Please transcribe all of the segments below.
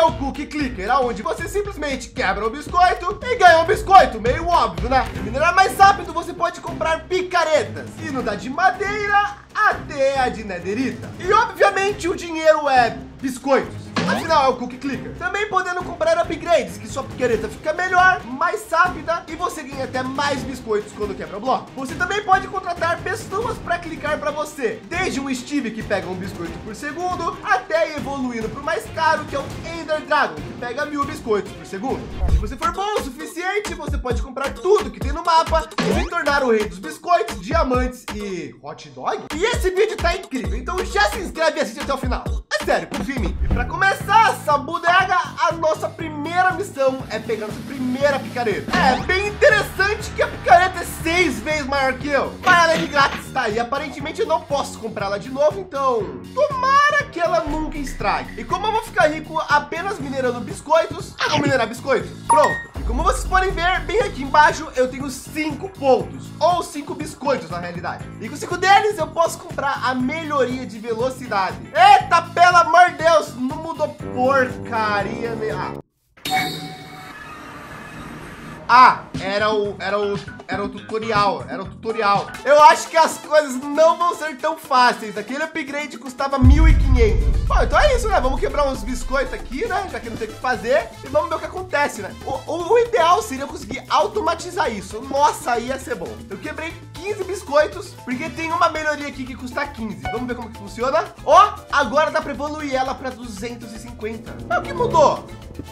é o Cookie Clicker, onde você simplesmente quebra o biscoito e ganha um biscoito, meio óbvio, né? Para minerar mais rápido, você pode comprar picaretas, indo da de madeira até a de nederita. E obviamente o dinheiro é biscoitos. Afinal, é o Cookie Clicker. Também podendo comprar upgrades, que sua picareta fica melhor, mais rápida e você ganha até mais biscoitos quando quebra o bloco. Você também pode contratar pessoas para clicar para você, desde um Steve que pega um biscoito por segundo, até evoluindo para o mais caro, que é o Ender Dragon, que pega 1000 biscoitos por segundo. Se você for bom o suficiente, você pode comprar tudo que tem no mapa e se tornar o rei dos biscoitos, diamantes e hot dog. E esse vídeo tá incrível, então já se inscreve e assiste até o final. É sério, confia em mim. E para começar essa bodega, a nossa primeira missão é pegar nossa primeira picareta. É bem interessante que a picareta é 6 vezes maior que eu. Mas ela é de grátis, tá? E aparentemente eu não posso comprar ela de novo, então tomara que ela nunca estrague. E como eu vou ficar rico apenas minerando biscoitos, eu vou minerar biscoitos. Pronto. E como vocês podem ver, bem aqui embaixo eu tenho 5 pontos, ou 5 biscoitos na realidade. E com 5 deles eu posso comprar a melhoria de velocidade. Eita, pelo amor de Deus, não mudou porcaria nenhuma. Era o tutorial, Eu acho que as coisas não vão ser tão fáceis. Aquele upgrade custava 1.500. Bom, então é isso, né? Vamos quebrar uns biscoitos aqui, né? Já que não tem o que fazer. E vamos ver o que acontece, né? O ideal seria eu conseguir automatizar isso. Nossa, aí ia ser bom. Eu quebrei 15 biscoitos, porque tem uma melhoria aqui que custa 15. Vamos ver como que funciona. Ó, agora dá para evoluir ela para 250. Mas o que mudou?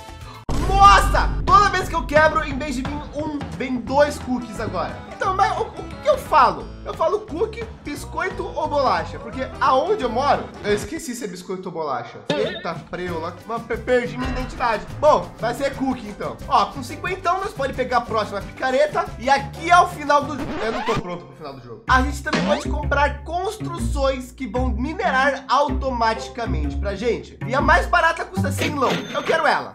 Nossa! Toda vez que eu quebro, em vez de vir vem 2 cookies agora. Então, mas o que eu falo? Eu falo cookie, biscoito ou bolacha? Porque aonde eu moro, eu esqueci se é biscoito ou bolacha. Eita, preula, perdi minha identidade. Bom, vai ser cookie então. Ó, com 50 nós pode pegar a próxima picareta. E aqui é o final do jogo. Eu não tô pronto pro final do jogo. A gente também pode comprar construções que vão minerar automaticamente pra gente. E a mais barata custa 100 lão. Eu quero ela.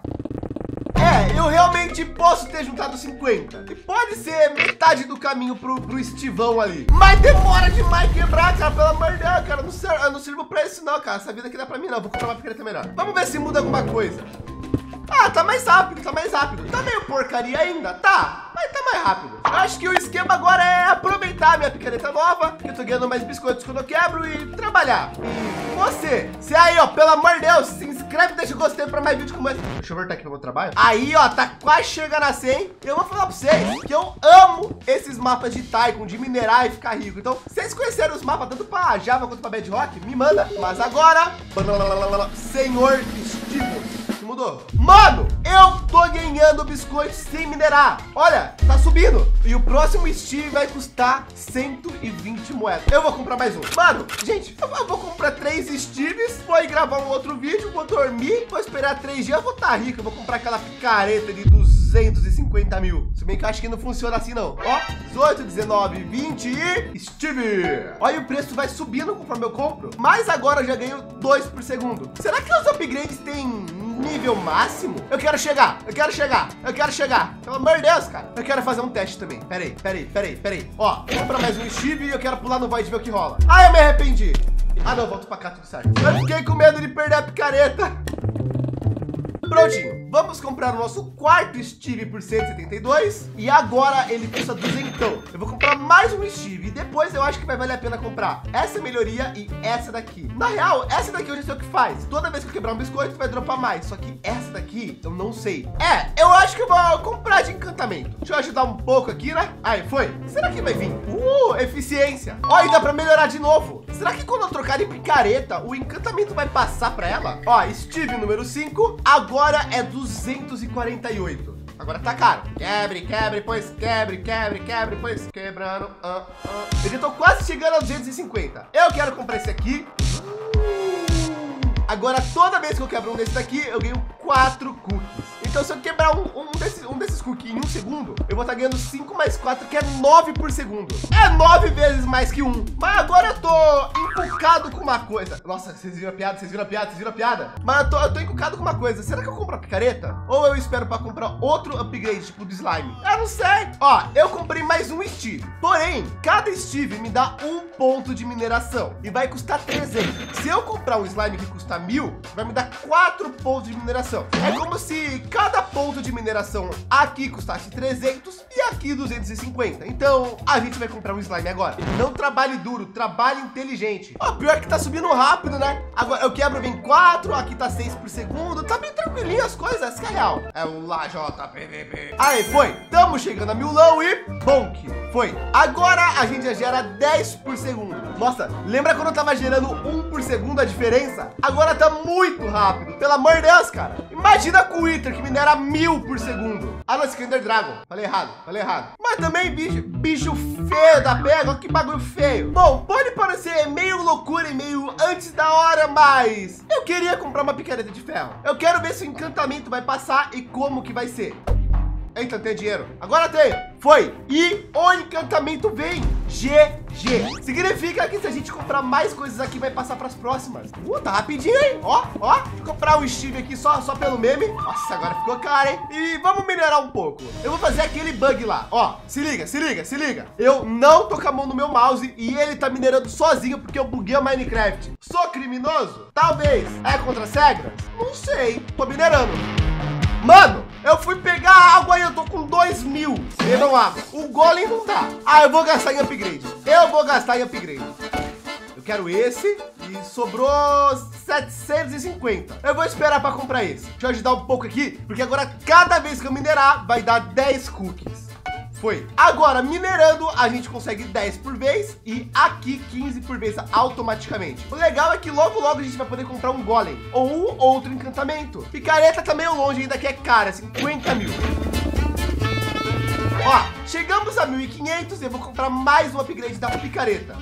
Eu realmente posso ter juntado 50. E pode ser metade do caminho pro Estivão ali. Mas demora demais quebrar, cara. Pelo amor de Deus, cara. Eu não sirvo pra isso não, cara. Essa vida aqui não é pra mim não. Vou comprar uma picareta melhor. Vamos ver se muda alguma coisa. Tá mais rápido, Tá meio porcaria ainda, tá? Mas tá mais rápido. Eu acho que o esquema agora é aproveitar a minha picareta nova, que eu tô ganhando mais biscoitos quando eu quebro, e trabalhar. E você aí, ó, pelo amor de Deus, se inscreve, deixa o gostei pra mais vídeos como esse. Deixa eu voltar aqui no meu trabalho. Aí, ó, tá quase chegando a 100. Eu vou falar pra vocês que eu amo esses mapas de Tycoon, de minerar e ficar rico. Então, vocês conheceram os mapas tanto pra Java quanto pra Bedrock? Me manda. Mas agora, Senhor Steve. Mudou. Mano, eu tô ganhando biscoitos sem minerar. Olha, tá subindo. E o próximo Steve vai custar 120 moedas. Eu vou comprar mais um. Mano, gente, eu vou comprar 3 Steves. Vou ir gravar um outro vídeo. Vou dormir. Vou esperar 3 dias. Eu vou estar rico. Eu vou comprar aquela picareta de 250 mil. Se bem que eu acho que não funciona assim, não. Ó, 18, 19, 20 e Steve. Olha, o preço vai subindo conforme eu compro. Mas agora eu já ganho 2 por segundo. Será que os upgrades têm nível máximo? Eu quero chegar. Pelo amor de Deus, cara. Eu quero fazer um teste também. Peraí. Ó, vou comprar mais um Steve e eu quero pular no Void e ver o que rola. Eu me arrependi. Não, volto pra cá, tudo certo. Eu fiquei com medo de perder a picareta. Prontinho, vamos comprar o nosso quarto Steve por 172 e agora ele custa 200. Eu vou comprar mais um Steve e depois eu acho que vai valer a pena comprar essa melhoria e essa daqui. Na real, essa daqui eu já sei o que faz. Toda vez que eu quebrar um biscoito vai dropar mais, só que essa daqui eu não sei. Eu acho que eu vou comprar de encantamento. Deixa eu ajudar um pouco aqui, né? Aí, foi. Será que vai vir? Eficiência. Ó, e dá pra melhorar de novo. Será que quando eu trocar de picareta, o encantamento vai passar pra ela? Ó, Steve número 5, agora é 248. Agora tá caro. Quebre, pois quebre, pois quebrando. Eu já tô quase chegando a 250. Eu quero comprar esse aqui. Agora, toda vez que eu quebro um desse daqui, eu ganho 4 cookies. Então, se eu quebrar um desses cookies em 1 segundo, eu vou estar ganhando 5 mais 4, que é 9 por segundo. É 9 vezes mais que 1. Mas agora eu tô encucado com uma coisa. Nossa, vocês viram a piada? Vocês viram a piada? Vocês viram a piada? Mas eu tô encucado com uma coisa. Será que eu compro a picareta? Ou eu espero para comprar outro upgrade, tipo do slime? Eu não sei. Ó, eu comprei mais um Steve. Porém, cada Steve me dá 1 ponto de mineração e vai custar 300. Se eu comprar um slime que custa 1000, vai me dar 4 pontos de mineração. É como se cada ponto de mineração aqui custasse 300 e aqui 250. Então, a gente vai comprar um slime agora. Não trabalhe duro, trabalhe inteligente. Ó, pior que tá subindo rápido, né? Agora eu quebro, vem 4, aqui tá 6 por segundo. Tá bem tranquilinho as coisas, essa que é real. É o LaJPVP. Aí, foi. Tamo chegando a 1000 e bonk. Foi. Agora a gente já gera 10 por segundo. Nossa, lembra quando eu tava gerando 1 por segundo a diferença? Agora tá muito rápido. Pelo amor de Deus, cara. Imagina com o Wither que minera 1000 por segundo. Ah, não, esse aqui é Ender Dragon. Falei errado. Mas também bicho feio da pega. Olha que bagulho feio. Bom, pode parecer meio loucura e meio antes da hora, mas eu queria comprar uma picareta de ferro. Eu quero ver se o encantamento vai passar e como que vai ser. Eita, tem dinheiro. Agora tem. Foi. E o encantamento vem. GG. Significa que se a gente comprar mais coisas aqui, vai passar para as próximas. Tá rapidinho, hein? Ó. Vou comprar um Steve aqui só pelo meme. Nossa, agora ficou caro, hein? E vamos minerar um pouco. Eu vou fazer aquele bug lá. Ó, se liga. Eu não tô com a mão no meu mouse e ele tá minerando sozinho porque eu buguei o Minecraft. Sou criminoso? Talvez. É contra as regras? Não sei. Tô minerando. Mano, eu fui pegar água e eu tô com 2000. Bebam água. O golem não dá. Ah, eu vou gastar em upgrade. Eu quero esse e sobrou 750. Eu vou esperar para comprar esse. Deixa eu ajudar um pouco aqui, porque agora cada vez que eu minerar vai dar 10 cookies. Foi. Agora, minerando, a gente consegue 10 por vez e aqui 15 por vez automaticamente. O legal é que logo a gente vai poder comprar um golem ou um outro encantamento. Picareta tá meio longe ainda, que é cara, 50 mil. Ó, chegamos a 1.500 e eu vou comprar mais um upgrade da picareta.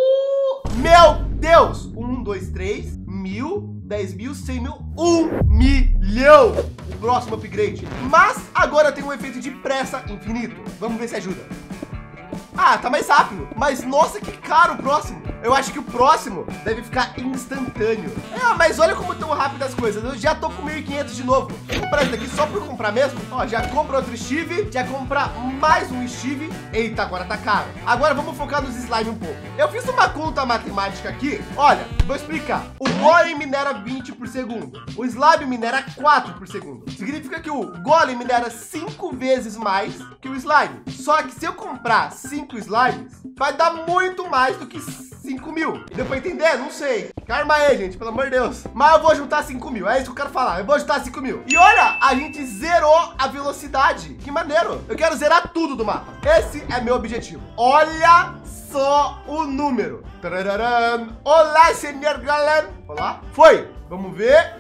Meu Deus! 1, 2, 3, 1000, 10 mil, 100 mil, 1 milhão. O próximo upgrade. Mas agora tem um efeito de pressa infinito. Vamos ver se ajuda. Ah, tá mais rápido. Mas nossa, que caro o próximo. Eu acho que o próximo deve ficar instantâneo. Mas olha como tão rápido as coisas. Eu já tô com 1.500 de novo. Vou comprar isso daqui só por comprar mesmo. Ó, já compra outro Steve. Já compra mais um Steve. Eita, agora tá caro. Agora vamos focar nos slime um pouco. Eu fiz uma conta matemática aqui. Olha, vou explicar. O golem minera 20 por segundo. O slime minera 4 por segundo. Significa que o golem minera 5 vezes mais que o slime. Só que se eu comprar 5 slimes, vai dar muito mais do que 5 mil. Deu pra entender? Não sei. Calma aí, gente, pelo amor de Deus. Mas eu vou juntar 5 mil. É isso que eu quero falar. Eu vou juntar 5 mil. E olha, a gente zerou a velocidade. Que maneiro. Eu quero zerar tudo do mapa. Esse é meu objetivo. Olha só o número. Tarararam. Olá, senhor galera. Olá. Foi. Vamos ver.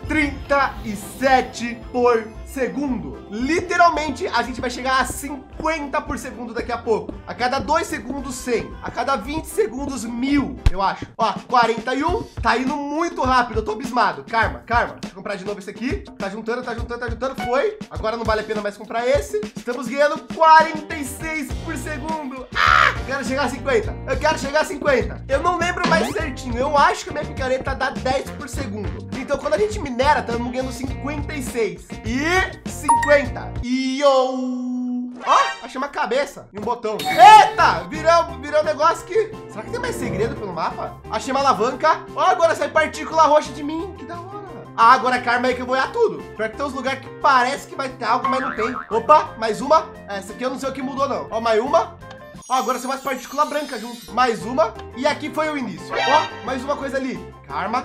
37 por segundo. Literalmente, a gente vai chegar a 50 por segundo daqui a pouco. A cada 2 segundos, 100. A cada 20 segundos, 1000, eu acho. Ó, 41. Tá indo muito rápido. Eu tô abismado. Calma. Deixa eu comprar de novo esse aqui. Tá juntando. Foi. Agora não vale a pena mais comprar esse. Estamos ganhando 46 por segundo. Eu quero chegar a 50. Eu não lembro mais certinho. Eu acho que a minha picareta dá 10 por segundo. Então, quando a gente minera, estamos ganhando 56. E 50. E ó, achei uma cabeça e um botão. Eita, virou um negócio que... Será que tem mais segredo pelo mapa? Achei uma alavanca. Ó, agora sai partícula roxa de mim. Que da hora. Ah, agora karma aí que eu vou olhar tudo. Pior que tem uns lugares que parece que vai ter algo, mas não tem. Opa, mais uma. Essa aqui eu não sei o que mudou, não. Ó, mais uma. Ó, agora tem mais partícula branca junto. Mais uma. E aqui foi o início. Ó, mais uma coisa ali. Karma.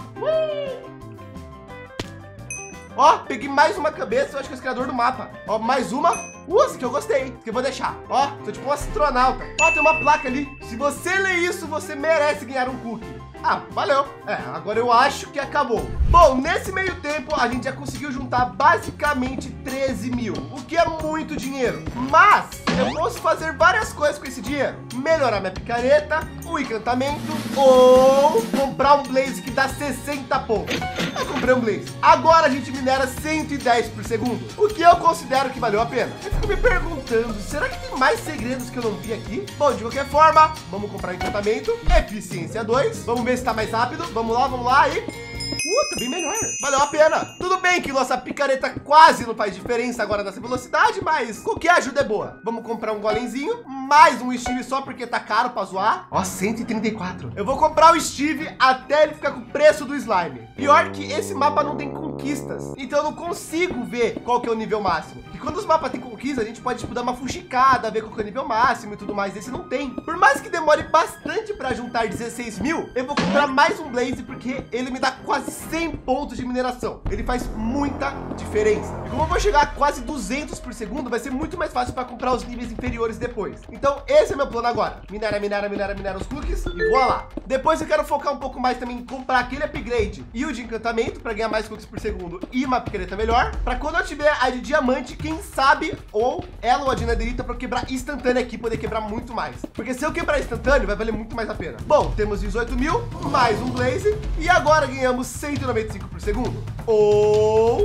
Ó, peguei mais uma cabeça, eu acho que é o criador do mapa. Ó, mais uma. Essa que eu gostei, essa que eu vou deixar. Ó, sou tipo um astronauta. Ó, tem uma placa ali. Se você ler isso, você merece ganhar um cookie. Ah, valeu. Agora eu acho que acabou. Bom, nesse meio tempo, a gente já conseguiu juntar basicamente 13 mil, o que é muito dinheiro. Mas eu posso fazer várias coisas com esse dinheiro. Melhorar minha picareta, o encantamento ou comprar um blaze que dá 60 pontos. Eu comprei um Blaze. Agora a gente minera 110 por segundo, o que eu considero que valeu a pena. Eu fico me perguntando, será que tem mais segredos que eu não vi aqui? Bom, de qualquer forma, vamos comprar encantamento. Eficiência 2. Vamos ver se tá mais rápido. Vamos lá e... tá bem melhor. Valeu a pena. Tudo bem que nossa picareta quase não faz diferença agora nessa velocidade, mas qualquer ajuda é boa. Vamos comprar um golemzinho, mais um Steve só porque tá caro pra zoar. Ó, 134. Eu vou comprar o Steve até ele ficar com o preço do slime. Pior que esse mapa não tem conquistas, então eu não consigo ver qual que é o nível máximo. E quando os mapas têm conquista, a gente pode tipo dar uma fuxicada, ver qual que é o nível máximo e tudo mais. Esse não tem. Por mais que demore bastante para juntar 16 mil, eu vou comprar mais um Blaze porque ele me dá quase 100 pontos de mineração. Ele faz muita diferença. E como eu vou chegar a quase 200 por segundo, vai ser muito mais fácil para comprar os níveis inferiores depois. Então esse é meu plano agora. Minera os cookies e voa lá. Depois eu quero focar um pouco mais também em comprar aquele upgrade e o de encantamento para ganhar mais cookies por segundo e uma picareta melhor. Para quando eu tiver a de diamante, quem sabe, ou ela ou a de netherita para quebrar instantâneo aqui, poder quebrar muito mais. Porque se eu quebrar instantâneo, vai valer muito mais a pena. Bom, temos 18 mil, mais um Blaze e agora ganhamos 195 por segundo, ou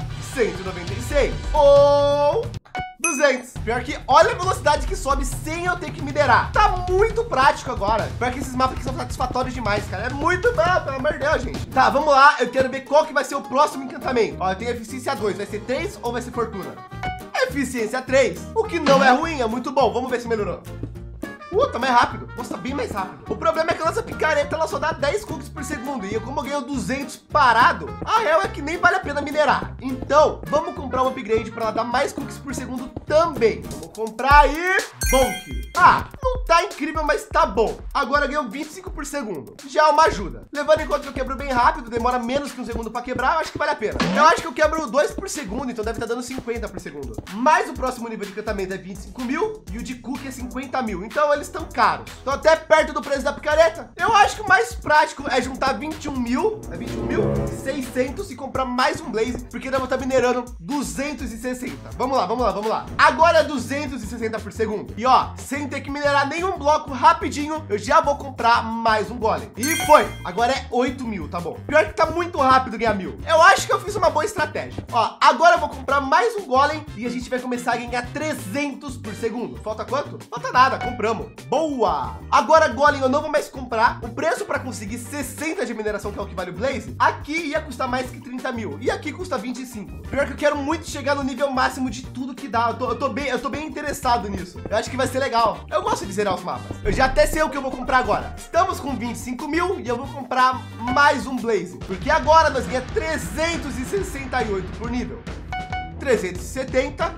196, ou 200. Pior que olha a velocidade que sobe sem eu ter que minerar. Tá muito prático agora. Pior que esses mapas aqui são satisfatórios demais, cara. É muito bom, pelo amor de Deus, gente. Tá, vamos lá. Eu quero ver qual que vai ser o próximo encantamento. Ó, eu tenho eficiência 2. Vai ser 3 ou vai ser fortuna? Eficiência 3. O que não é ruim, é muito bom. Vamos ver se melhorou. Tá mais rápido. Nossa, bem mais rápido. O problema é que a nossa picareta, ela só dá 10 cookies por segundo. E como eu ganho 200 parado, a real é que nem vale a pena minerar. Então, vamos comprar um upgrade para ela dar mais cookies por segundo também. Vamos comprar aí. Bonk. Não tá incrível, mas tá bom. Agora ganhou 25 por segundo. Já é uma ajuda. Levando em conta que eu quebro bem rápido, demora menos que um segundo para quebrar, eu acho que vale a pena. Eu acho que eu quebro 2 por segundo, então deve estar dando 50 por segundo. Mas o próximo nível de encantamento é 25 mil e o de cookie é 50 mil. Então eles estão caros. Estão até perto do preço da picareta. Eu acho que o mais prático é juntar 21 mil, 600 e comprar mais um Blaze, porque eu vou estar minerando 260. Vamos lá. Agora é 260 por segundo. E ó, sem ter que minerar nenhum bloco, rapidinho, eu já vou comprar mais um golem. E foi. Agora é 8 mil, tá bom? Pior que tá muito rápido ganhar 1000. Eu acho que eu fiz uma boa estratégia. Ó, agora eu vou comprar mais um golem e a gente vai começar a ganhar 300 por segundo. Falta quanto? Falta nada, compramos. Boa! Agora golem eu não vou mais comprar. O preço para conseguir 60 de mineração, que é o que vale o Blaze, aqui ia custar mais que 30 mil. E aqui custa 25. Pior que eu quero muito chegar no nível máximo de tudo que dá. Eu tô bem interessado nisso. Eu acho que vai ser legal. Eu gosto de zerar os mapas. Eu já até sei o que eu vou comprar agora. Estamos com 25 mil e eu vou comprar mais um Blaze. Porque agora nós ganhamos 368 por nível. 370,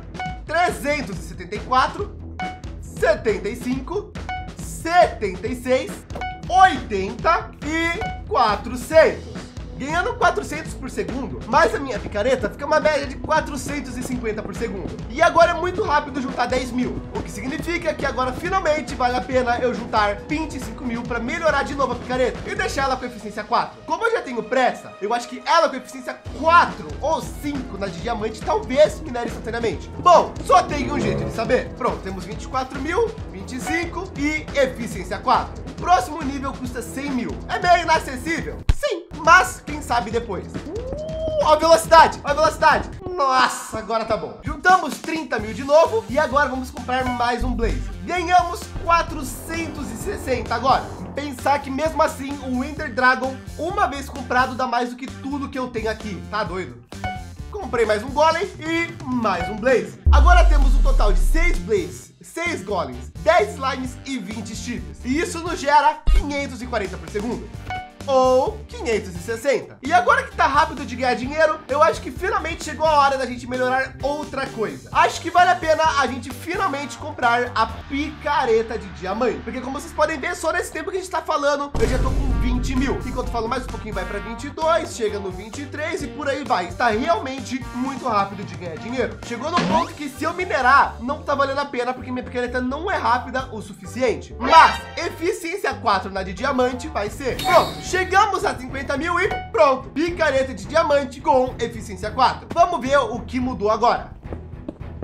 374, 75, 76, 80 e 400. Ganhando 400 por segundo, mais a minha picareta fica uma média de 450 por segundo. E agora é muito rápido juntar 10 mil, o que significa que agora finalmente vale a pena eu juntar 25 mil para melhorar de novo a picareta e deixar ela com eficiência 4. Como eu já tenho pressa, eu acho que ela com eficiência 4 ou 5 na de diamante talvez minere instantaneamente. Bom, só tem um jeito de saber. Pronto, temos 24 mil, 25 e eficiência 4. Próximo nível custa 100 mil. É meio inacessível? Sim, mas quem sabe depois. Ó a velocidade, ó a velocidade. Nossa, agora tá bom. Juntamos 30 mil de novo e agora vamos comprar mais um Blaze. Ganhamos 460 agora. Pensar que mesmo assim o Ender Dragon, uma vez comprado, dá mais do que tudo que eu tenho aqui. Tá doido? Comprei mais um Golem e mais um Blaze. Agora temos um total de 6 Blazes, 6 Golems, 10 Slimes e 20 Steves. E isso nos gera 540 por segundo. Ou 560. E agora que tá rápido de ganhar dinheiro, eu acho que finalmente chegou a hora da gente melhorar outra coisa. Acho que vale a pena a gente finalmente comprar a picareta de diamante. Porque como vocês podem ver, só nesse tempo que a gente tá falando, eu já tô com 20 mil. Enquanto eu falo mais um pouquinho, vai para 22, chega no 23 e por aí vai. Está realmente muito rápido de ganhar dinheiro. Chegou no ponto que se eu minerar, não tá valendo a pena, porque minha picareta não é rápida o suficiente. Mas eficiência 4 na de diamante vai ser. Pronto, chegamos a 50 mil e pronto. Picareta de diamante com eficiência 4. Vamos ver o que mudou agora.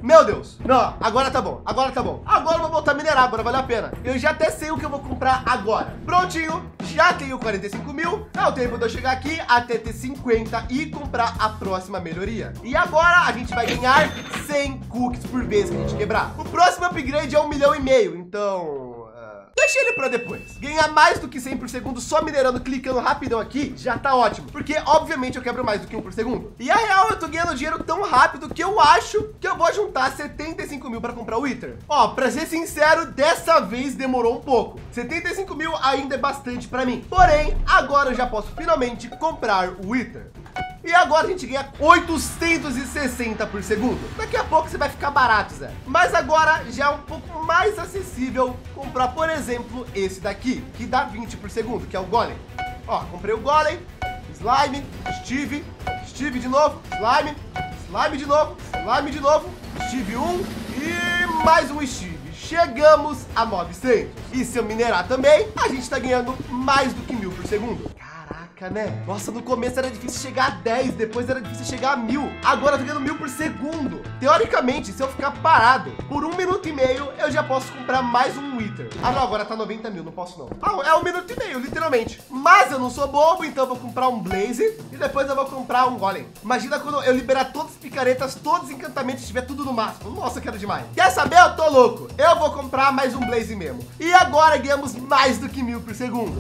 Meu Deus. Não, agora tá bom. Agora tá bom. Agora eu vou voltar a minerar. Agora vale a pena. Eu já até sei o que eu vou comprar agora. Prontinho. Já tenho 45 mil. É o tempo de eu chegar aqui até ter 50 e comprar a próxima melhoria. E agora a gente vai ganhar 100 cookies por vez que a gente quebrar. O próximo upgrade é 1,5 milhão. Então... deixa ele para depois. Ganhar mais do que 100 por segundo só minerando, clicando rapidão aqui, já tá ótimo. Porque, obviamente, eu quebro mais do que 1 por segundo. E a real, eu tô ganhando dinheiro tão rápido que eu acho que eu vou juntar 75 mil para comprar o Wither. Ó, para ser sincero, dessa vez demorou um pouco. 75 mil ainda é bastante para mim. Porém, agora eu já posso finalmente comprar o Wither. E agora a gente ganha 860 por segundo. Daqui a pouco você vai ficar barato, Zé. Mas agora já é um pouco mais acessível comprar, por exemplo, esse daqui, que dá 20 por segundo, que é o Golem. Ó, comprei o Golem, Slime, Steve de novo, Slime de novo, Steve 1 e mais um Steve. Chegamos a 900. E se eu minerar também, a gente tá ganhando mais do que 1000 por segundo. Né? Nossa, no começo era difícil chegar a 10, depois era difícil chegar a 1000. Agora eu tô ganhando 1000 por segundo. Teoricamente, se eu ficar parado por 1,5 minuto, eu já posso comprar mais um Wither. Ah, não, agora tá 90 mil, não posso não. Ah, é 1,5 minuto, literalmente. Mas eu não sou bobo, então eu vou comprar um Blaze e depois eu vou comprar um Golem. Imagina quando eu liberar todas as picaretas, todos os encantamentos, estiver tudo no máximo. Nossa, eu quero demais. Quer saber? Eu tô louco. Eu vou comprar mais um Blaze mesmo. E agora ganhamos mais do que 1000 por segundo.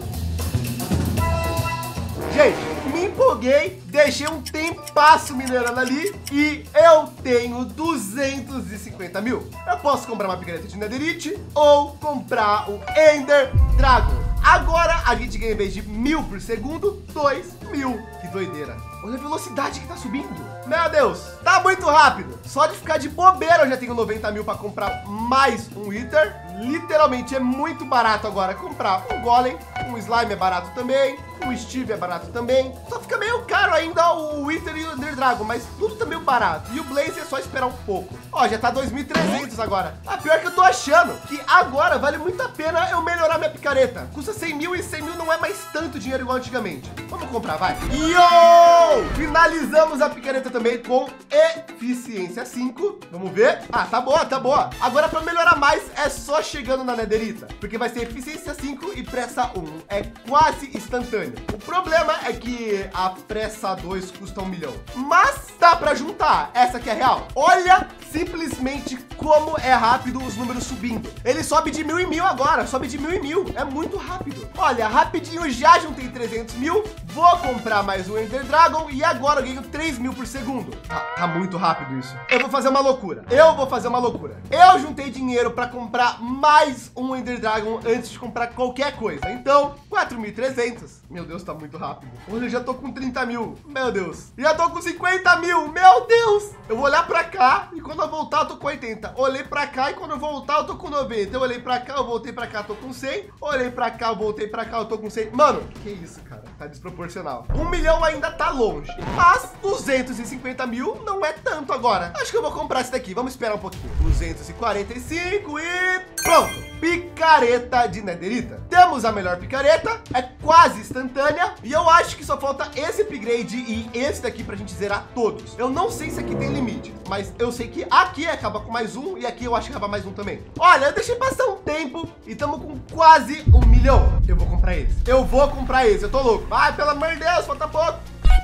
Gente, me empolguei, deixei um tempasso minerando ali e eu tenho 250 mil. Eu posso comprar uma picareta de Netherite ou comprar o Ender Dragon. Agora a gente ganha, em vez de 1000 por segundo, 2000. Que doideira. Olha a velocidade que tá subindo. Meu Deus, tá muito rápido. Só de ficar de bobeira eu já tenho 90 mil para comprar mais um Wither. Literalmente é muito barato agora comprar um Golem. Um Slime é barato também. Um Steve é barato também. Só fica meio caro ainda o Wither e o Ender Dragon, mas tudo tá meio barato. E o Blaze é só esperar um pouco. Ó, já tá 2.300 agora. A pior que eu tô achando que agora vale muito a pena eu melhorar minha picareta. Custa 100 mil e 100 mil não é mais tanto dinheiro igual antigamente. Vamos comprar, vai. Yo! Finalizamos a picareta também com eficiência 5. Vamos ver. Ah, tá boa, tá boa. Agora para melhorar mais é só chegando na Netherita, porque vai ser eficiência 5 e pressa 1. É quase instantâneo. O problema é que a pressa 2 custa 1 milhão. Mas dá para juntar. Essa aqui é a real. Olha simplesmente como é rápido os números subindo. Ele sobe de 1000 em 1000 agora. Sobe de 1000 em 1000. É muito rápido. Olha, rapidinho já juntei 300 mil. Vou comprar mais um Ender Dragon e agora eu ganho 3.000 por segundo. Tá muito rápido isso. Eu vou fazer uma loucura. Eu juntei dinheiro para comprar mais um Ender Dragon antes de comprar qualquer coisa. Então, 4.300. Meu Deus, tá muito rápido. Hoje eu já tô com 30 mil. Meu Deus. Já tô com 50 mil. Meu Deus. Eu vou olhar para cá e quando eu voltar eu tô com 80. Olhei para cá e quando eu voltar eu tô com 90. Eu olhei para cá, eu voltei para cá, eu tô com 100. Olhei para cá, eu voltei para cá, eu tô com 100. Mano, que isso, cara? Tá desproporcional. 1 milhão ainda tá longe, mas 250 mil não é tanto agora. Acho que eu vou comprar esse daqui. Vamos esperar um pouquinho. 245 e pronto. Picareta de Netherita. Temos a melhor picareta, é quase instantânea e eu acho que só falta esse upgrade e esse daqui pra gente zerar todos. Eu não sei se aqui tem limite, mas eu sei que aqui acaba com mais um e aqui eu acho que acaba mais um também. Olha, eu deixei passar um tempo e estamos com quase 1 milhão. Eu vou comprar esse. Eu tô louco. Vai, pelo amor de Deus, falta pouco.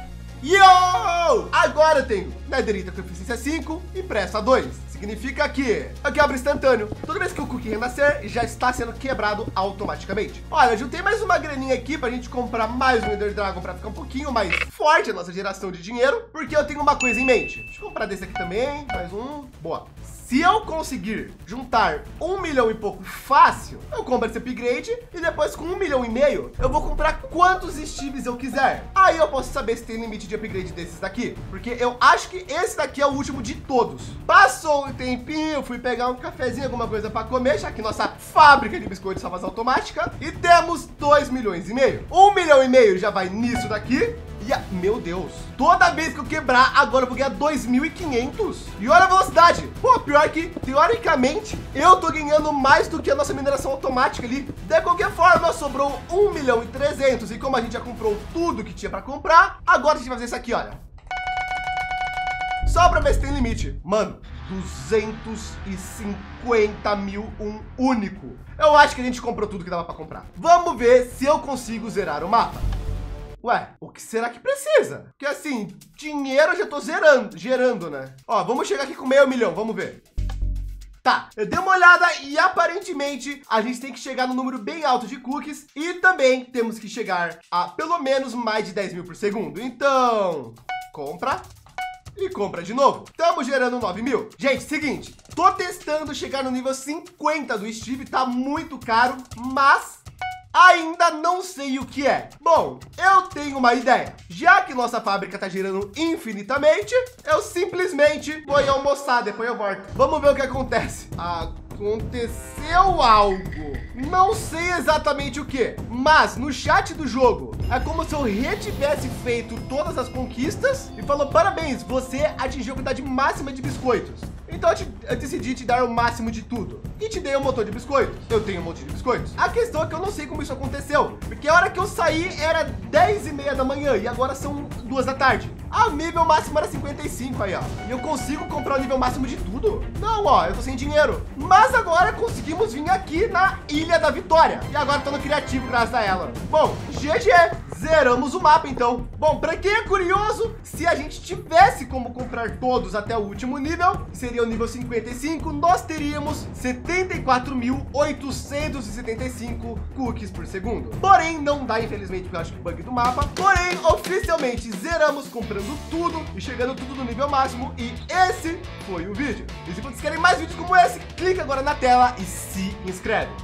Yo! Agora eu tenho Netherita com eficiência 5 e pressa 2. Significa que eu quebro instantâneo. Toda vez que o cookie renascer, já está sendo quebrado automaticamente. Olha, eu juntei mais uma graninha aqui pra gente comprar mais um Ender Dragon pra ficar um pouquinho mais forte a nossa geração de dinheiro, porque eu tenho uma coisa em mente. Deixa eu comprar desse aqui também, mais um. Boa. Se eu conseguir juntar 1 milhão e pouco fácil, eu compro esse upgrade e depois com 1,5 milhão eu vou comprar quantos Steves eu quiser. Aí eu posso saber se tem limite de upgrade desses daqui, porque eu acho que esse daqui é o último de todos. Passou um tempinho, fui pegar um cafezinho, alguma coisa para comer, já que nossa fábrica de biscoitos salvas automática, e temos 2,5 milhões. 1,5 milhão já vai nisso daqui. E, meu Deus, toda vez que eu quebrar, agora eu vou ganhar 2.500. E olha a velocidade. Pô, pior que, teoricamente, eu tô ganhando mais do que a nossa mineração automática ali. De qualquer forma, sobrou 1,3 milhão. E como a gente já comprou tudo que tinha para comprar, agora a gente vai fazer isso aqui, olha. Só para ver se tem limite. Mano, 250 mil um único. Eu acho que a gente comprou tudo que dava para comprar. Vamos ver se eu consigo zerar o mapa. Ué, o que será que precisa? Porque assim, dinheiro eu já tô gerando, né? Ó, vamos chegar aqui com 500 mil, vamos ver. Tá, eu dei uma olhada e aparentemente a gente tem que chegar no número bem alto de cookies e também temos que chegar a pelo menos mais de 10 mil por segundo. Então, compra e compra de novo. Estamos gerando 9 mil. Gente, seguinte, tô testando chegar no nível 50 do Steve, tá muito caro, mas ainda não sei o que é. Bom, eu tenho uma ideia. Já que nossa fábrica tá girando infinitamente, eu simplesmente vou ir almoçar, depois eu volto. Vamos ver o que acontece. Aconteceu algo. Não sei exatamente o que, mas no chat do jogo é como se eu retivesse feito todas as conquistas e falou: parabéns, você atingiu a quantidade máxima de biscoitos. Então eu decidi te dar o máximo de tudo e te dei um montão de biscoitos. Eu tenho um monte de biscoitos. A questão é que eu não sei como isso aconteceu, porque a hora que eu saí era 10h30 da manhã e agora são 2 da tarde. A nível máximo era 55 aí, ó. E eu consigo comprar o nível máximo de tudo? Não, ó, eu tô sem dinheiro. Mas agora conseguimos vir aqui na Ilha da Vitória. E agora tô no criativo graças a ela. Bom, GG. Zeramos o mapa, então. Bom, para quem é curioso, se a gente tivesse como comprar todos até o último nível, que seria o nível 55, nós teríamos 74.875 cookies por segundo. Porém, não dá, infelizmente, porque eu acho que bug do mapa. Porém, oficialmente, zeramos comprando tudo e chegando tudo no nível máximo. E esse foi o vídeo. E se vocês querem mais vídeos como esse, clica agora na tela e se inscreve.